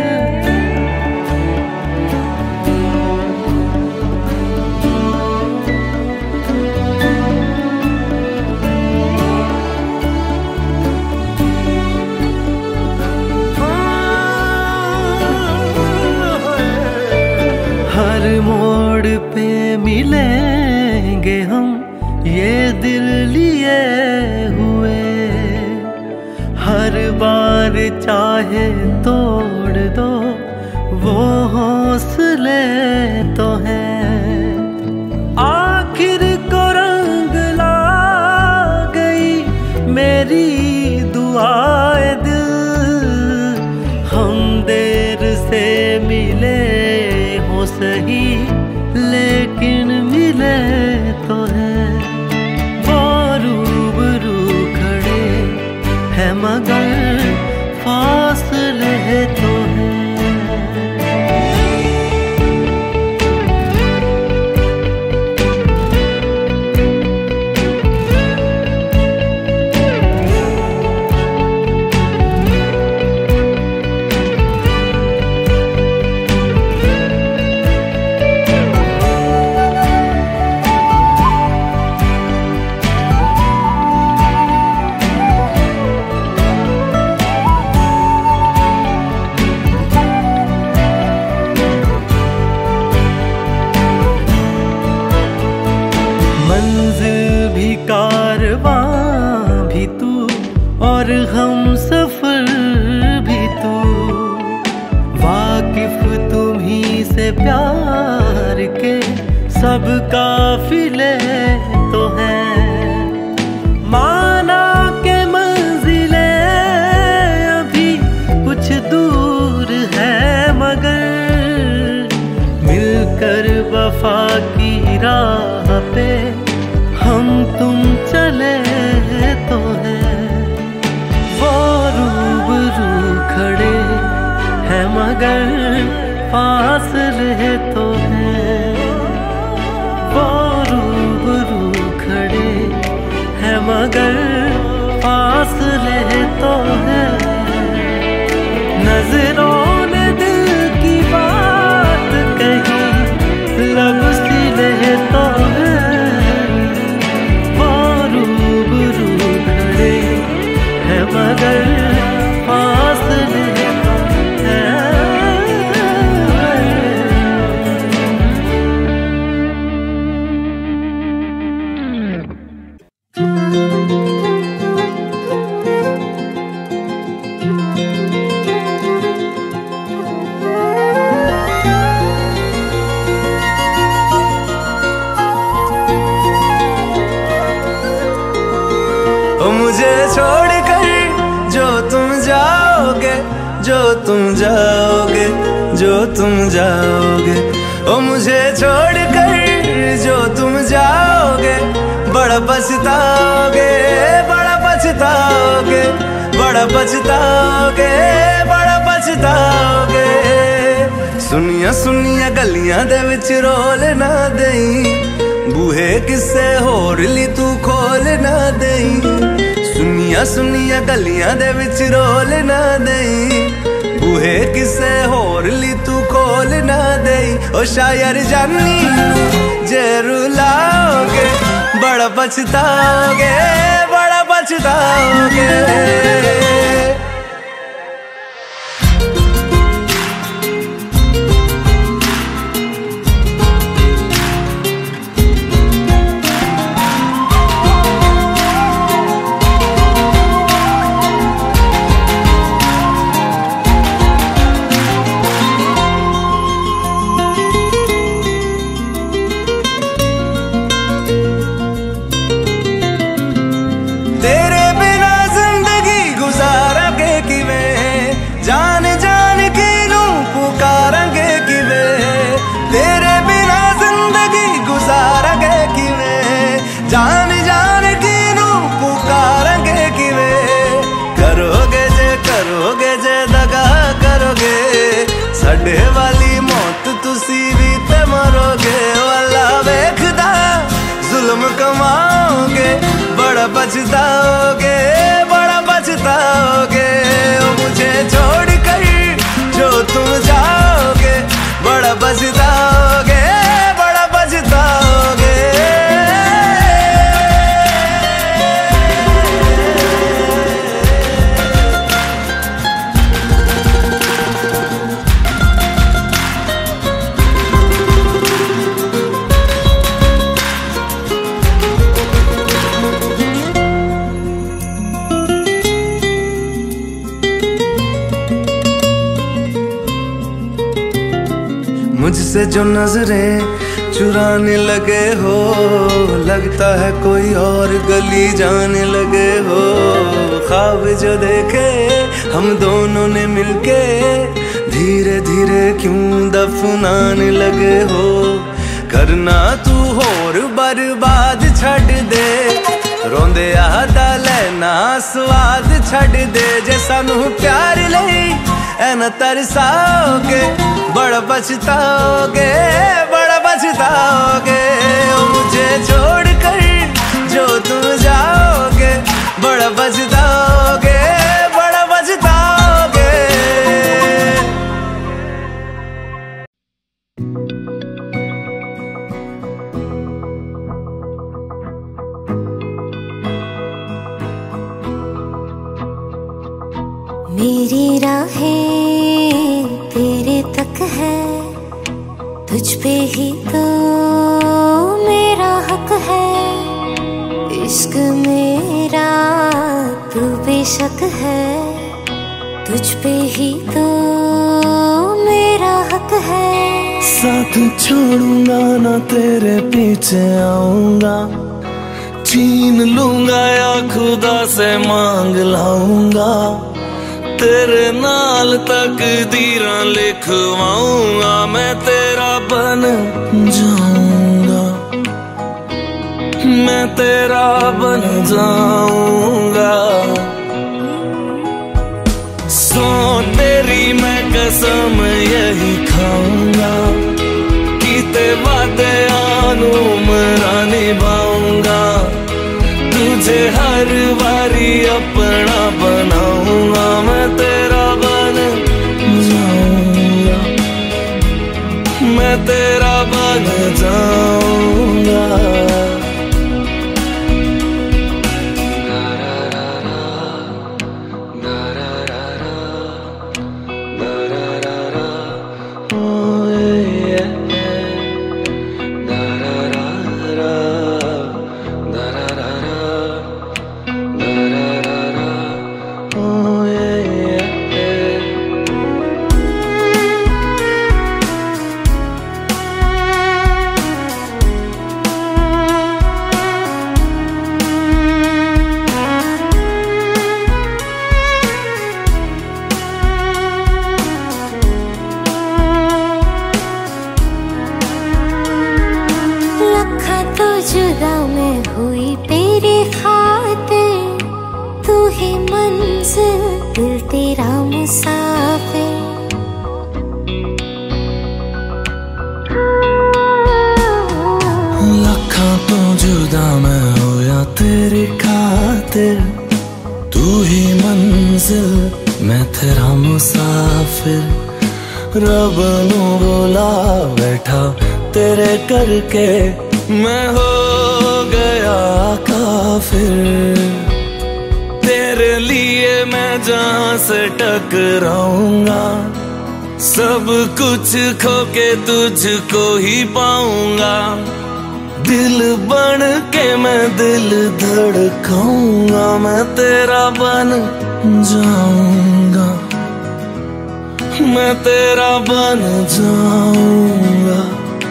हर मोड़ पे मिलेंगे हम ये दिल लिए हुए, हर बार चाहे तोड़ दो वो हौसले तो हैं। आखिर को रंग ला गई मेरी दुआए दिल, हम देर से मिले हो सही लेकिन मिले तो हैं। वो रूबरू खड़े है मगर फासले तो हैं। वाकिफ तुम्ही से प्यार के सब काफिले तो हैं। माना के मंजिले अभी कुछ दूर है, मगर मिलकर वफा की राह पे हम तुम चले तो हैं। वो रूबरू खड़े हैं मगर फासले तो हैं। वो रूबरू खड़े हैं मगर फासले तो हैं। नजरों ने दिल की बात कही, लब सिले तो हैं। वो रूबरू खड़े हैं मगर फासले तो हैं। मुझे छोड़कर जो तुम जाओगे, जो तुम जाओगे, जो तुम जाओगे, ओ मुझे छोड़कर जो तुम जाओगे, बड़ा पछताओगे, बड़ा पछताओगे, बड़ा पछताओगे, बड़ा पछताओगे। सुनिया सुनिया गलियां दे विच रोल ना देई, बूहे किसे होर ली तू खोल ना देई। सुनिया सुनिया गलियां दे विच रोल ना देई, बूहे किसे होर ली तू खोल ना देई। ओ शायर जानी जे रुलाओगे, बड़ा पछताओगे, बड़ा पछताओगे। जान जान की नू पुकारेंगे किवे, करोगे जे करोगे जे दगा करोगे, साडे वाली मौत तुसी भी ते मरोगे। वाला वेखदा जुल्म कमाओगे, बड़ा पछताओगे, बड़ा पछताओगे। ओ मुझे छोड़ कर जो तुम जाओगे, बड़ा पछताओगे, बड़ा पछताओगे। मुझसे जो नजरें चुराने लगे हो, लगता है कोई और गली जाने लगे हो। ख्वाब जो देखे हम दोनों ने मिलके, धीरे धीरे क्यों दफनाने लगे हो। करना तू होर बर्बाद छड़ दे, रोंदे आदा लेना स्वाद छड़ दे। जे सानू प्यार लई ऐना तरसाओगे, बड़ा पछताओगे, बड़ा पछताओगे। ओ मुझे छोड़ कर जो तुम जाओगे, बड़ा पछताओगे, बड़ा पछताओगे। मेरी राहें तेरे तक है, तुझ पे ही तो मेरा हक है। इश्क मेरा तू बेशक है, तुझ पे ही तो मेरा साथ छोड़ूंगा ना तेरे पीछे आऊंगा, छीन लूंगा या खुदा से मांग लाऊंगा, तेरे नाल तकदीरां लिखवाऊंगा, मैं तेरा बन जाऊंगा, मैं तेरा बन जाऊंगा। सो तेरी मैं कसम यही खाऊंगा, कीते वादे आनू मरा निभाऊंगा, तुझे हर बारी अपना बनाऊंगा, मैं तेरा बन जाऊंगा, मैं तेरा बन जाऊंगा। जुदा मैं हुई तेरे खातिर, तू ही मंजिल दिल तेरा मुसाफिर। लखा तो जुदा मैं होया तेरे खातिर, तू ही मंजिल मैं तेरा मुसाफिर। रब नू बोला बैठा तेरे करके, मैं हो गया काफिर। तेरे लिए मैं जहां से टकराऊंगा, सब कुछ खो के तुझको ही पाऊंगा। दिल बन के मैं दिल धड़काऊंगा, मैं तेरा बन जाऊंगा, मैं तेरा बन जाऊंगा।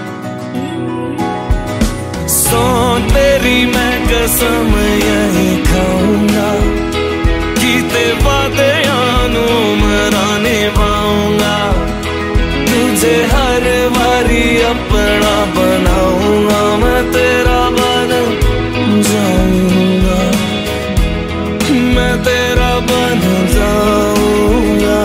सो तेरी मैं कसम यही खाऊंगा, कीते वादे आनू मरा निभाऊंगा, तुझे हर बारी अपना बनाऊंगा, मैं तेरा बन जाऊंगा, मैं तेरा बन जाऊंगा।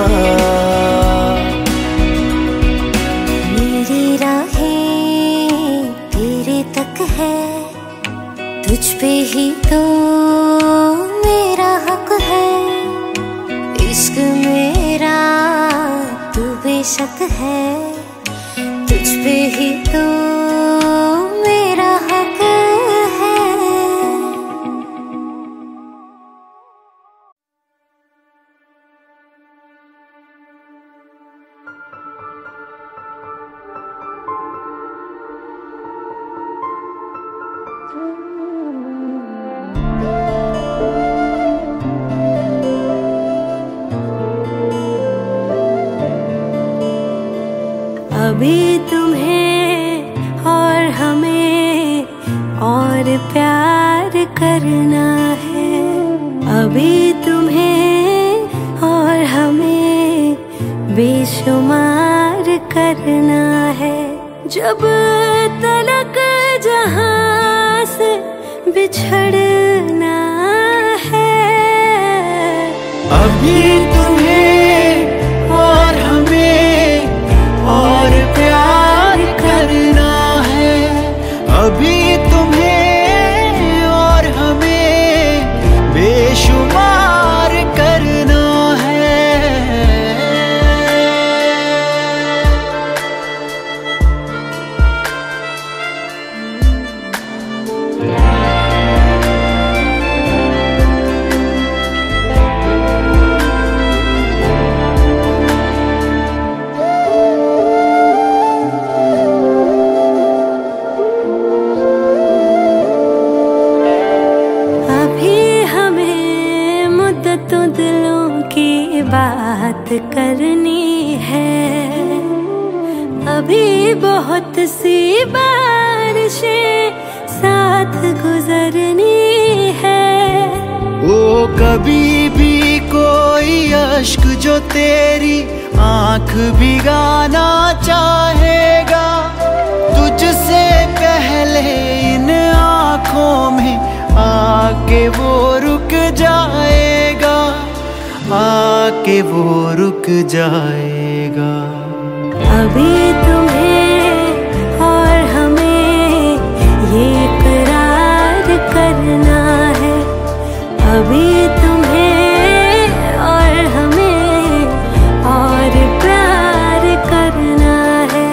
मेरी राहें तेरे तक है, तुझ पे ही तो मेरा हक है। इश्क मेरा तू बेशक है, तुझ पे ही तो मेरा हक है। अभी तुम्हें और हमें और प्यार करना है, अभी तुम्हें और हमें बेशुमार करना है। जब तलक जहां से बिछड़ना है, अभी तुम्हें और हमें और प्यार करना है, अभी तुम्हें और हमें बेशुमार करना है। अभी बहुत सी बारिशें साथ गुजरनी है। ओ कभी भी कोई अश्क जो तेरी आंख भिगाना चाहेगा, तुझसे पहले इन आंखों में आके वो रुक जाएगा, आके वो रुक जाएगा। अभी तुम्हें और हमें ये इकरार करना है, अभी तुम्हें और हमें और प्यार करना है।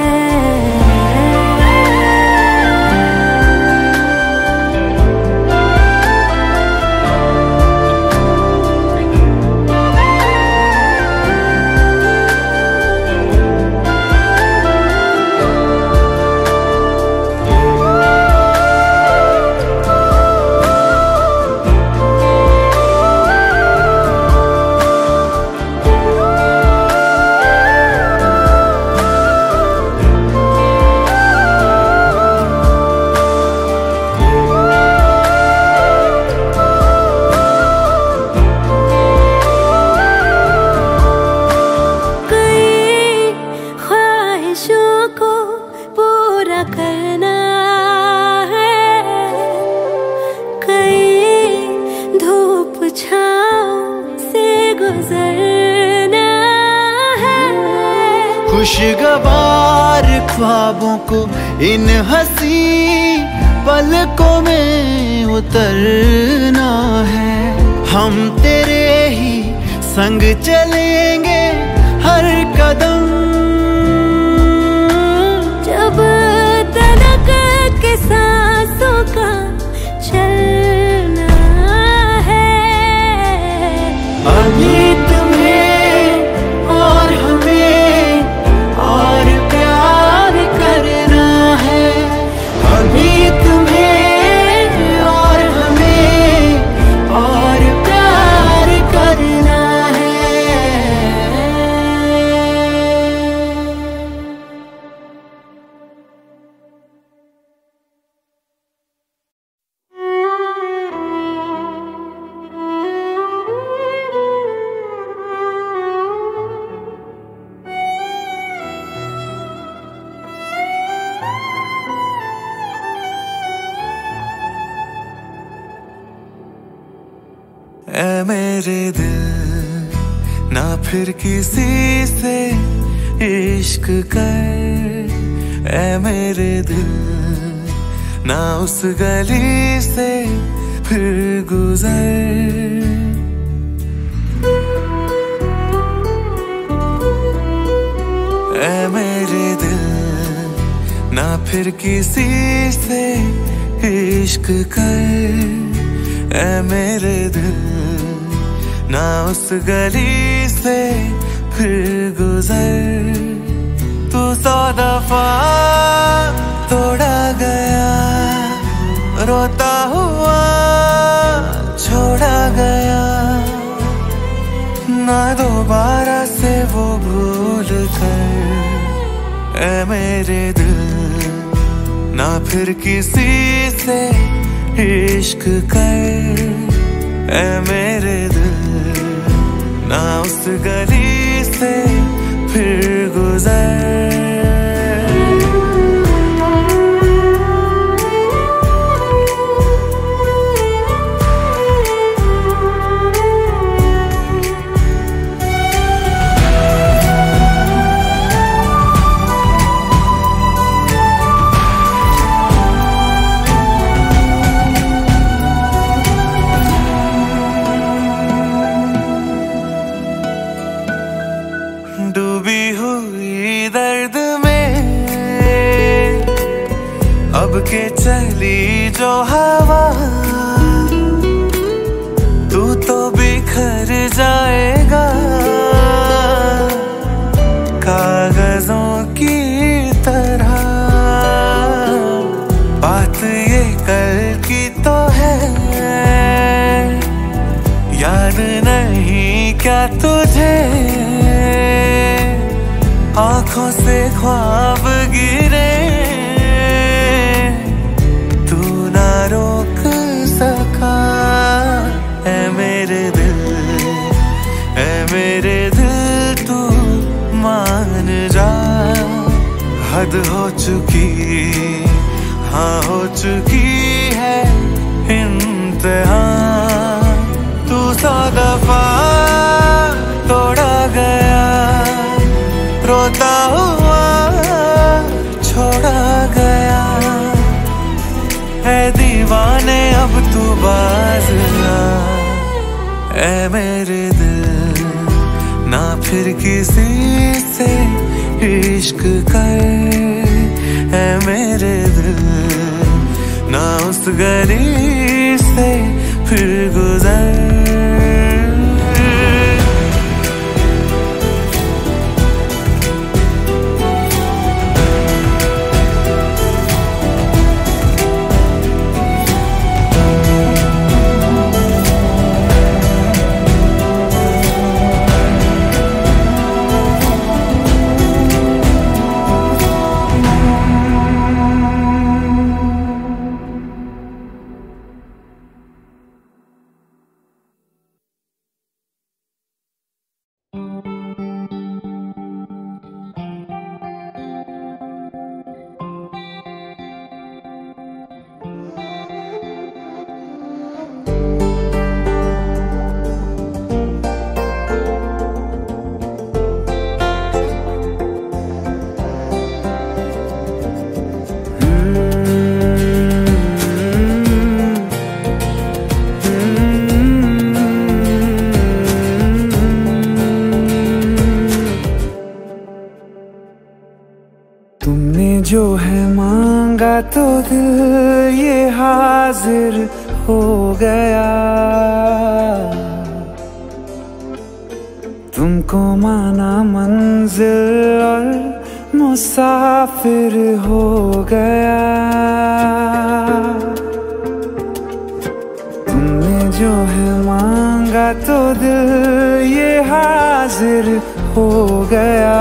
खुशगवार ख्वाबों को इन हंसी पलकों में उतरना है। हम तेरे ही संग चलेंगे हर कदम, जब तलक के सांसों का चलना है। अभी ऐ मेरे दिल ना फिर किसी से इश्क कर, ऐ मेरे दिल ना उस गली से फिर गुजर। ऐ मेरे दिल ना फिर किसी से इश्क कर, ऐ मेरे दिल ना उस गली से फिर गुजर। तू सौ दफा तोड़ा गया, रोता हुआ छोड़ा गया, ना दोबारा से वो भूल कर। ऐ मेरे दिल ना फिर किसी से इश्क कर, ऐ मेरे दिल ना उस गली से फिर गुजर। के चली जो हवा, तू तो बिखर जाएगा कागजों की तरह। बात ये कल की तो है, याद नहीं क्या तुझे आँखों आंखों से ख्वाब गिरे, तू ना रोक सका। ऐ मेरे दिल, ऐ मेरे दिल तू मान जा, हद हो चुकी, हाँ हो चुकी है इंतहा। तू सौ दफा तोड़ा गया, रोता हुआ छोड़ा गया। है दीवाने अब तू बाज आ, ऐ मेरे दिल ना फिर किसी से इश्क कर। ऐ मेरे दिल ना उस गली से फिर गुजर। जो है मांगा तो दिल ये हाजिर हो गया। तुमको माना मंजिल और मुसाफिर हो गया। तुमने जो है मांगा तो दिल ये हाजिर हो गया।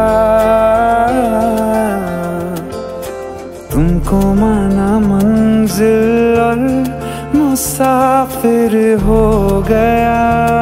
तुमको माना मंजिल और मुसाफिर हो गया।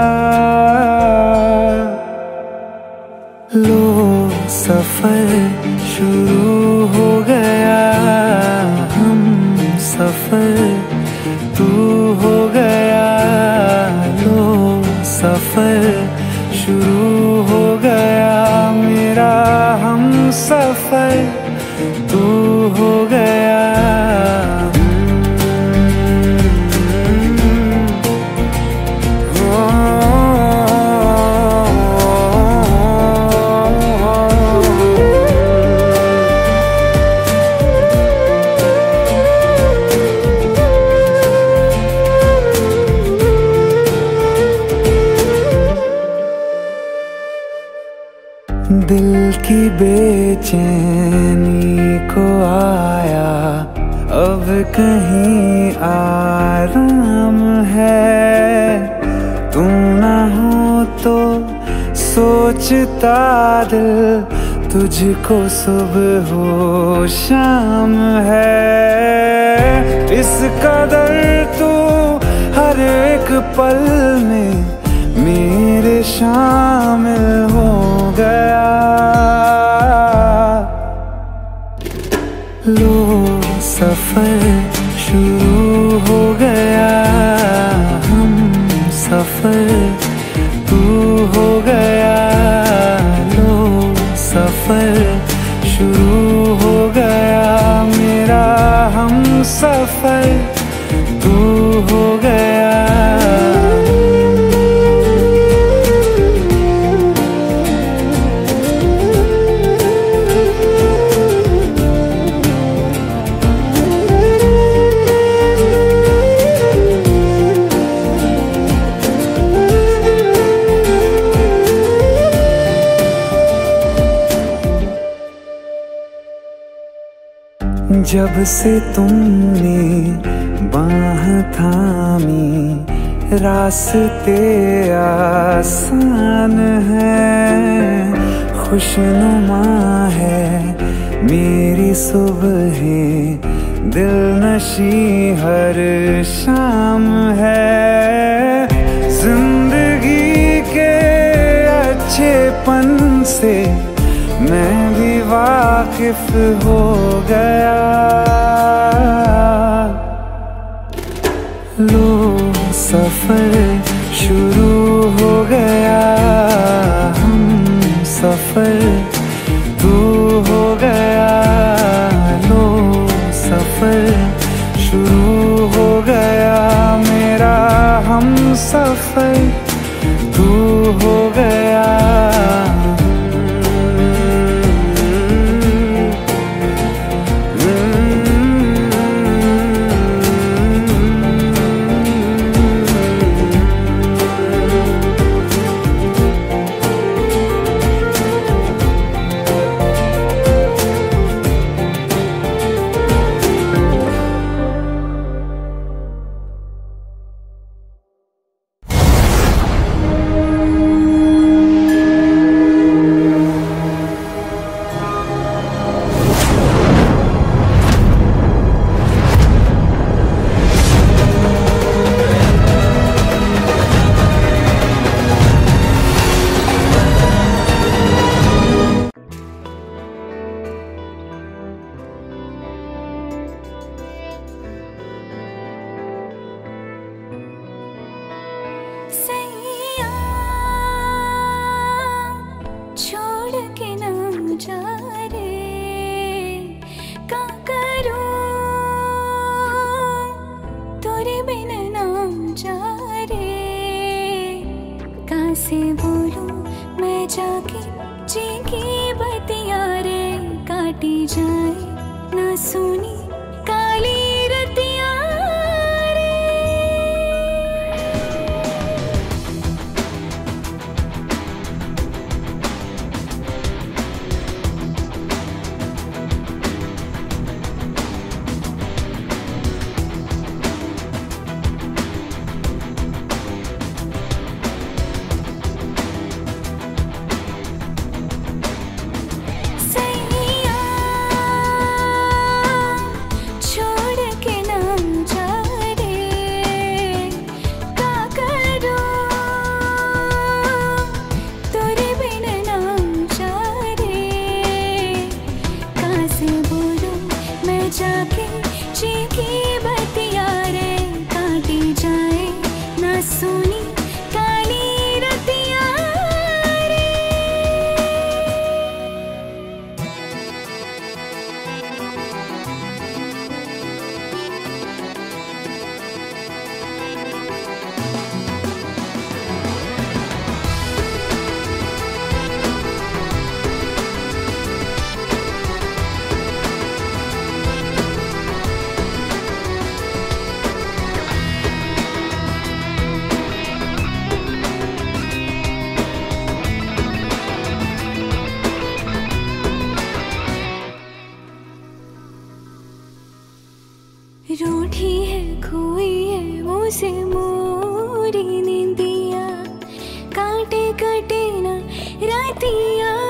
लो सफर शुरू हो गया, हम सफर तू हो गया। लो सफर शुरू हो गया, मेरा हम सफर तू हो गया। दिल की बेचैनी को आया अब कहीं आराम है। तुम ना हो तो सोचता दिल तुझको सुबह हो शाम है। इस कदर तू हर एक पल में मेरे शामिल हो गया। लो सफर शुरू हो गया, हम सफर तू हो गया। लो सफर शुरू हो गया, मेरा हम सफर तू हो गया। जब से तुमने बाह थामी रास्ते आसान हैं। खुशनुमा है मेरी सुबहें, दिल नशी हर शाम है। जिंदगी के अच्छेपन से मैं भी वाकिफ हो गया। लो सफर शुरू हो गया, हम सफर तू हो गया। लो सफर शुरू हो गया मेरा, हम सफर तू हो गया। से बोलूं मैं जाके जी की बतिया रे, काटी जाए ना सुनी काली रतिया रे। जाके जी की बतिया रे, काटी जाए ना सुनी काली रतिया रे। रूठी है खोई है मुझसे मोरी नींदिया, काटे कटे ना रातिया